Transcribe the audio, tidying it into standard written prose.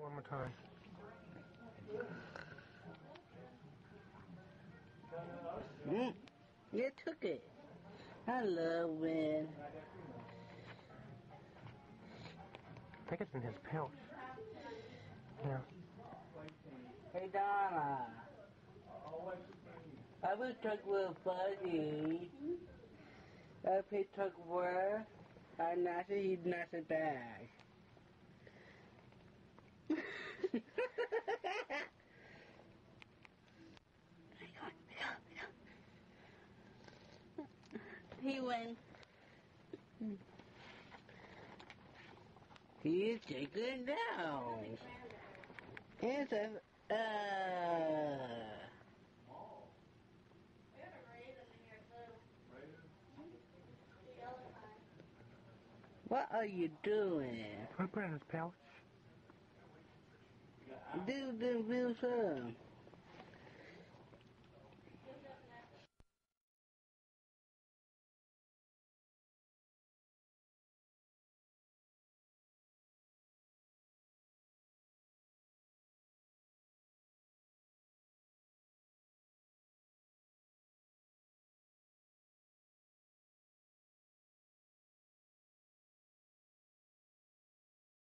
one more time. You took it. I love when. I think it's in his pouch. Yeah. Hey Donna. I will talk with Buddy. I will talk with I'm not sure he's not so bad. He went. He's taken down. It's a What are you doing? Can we put it in his pouch? Do the real stuff.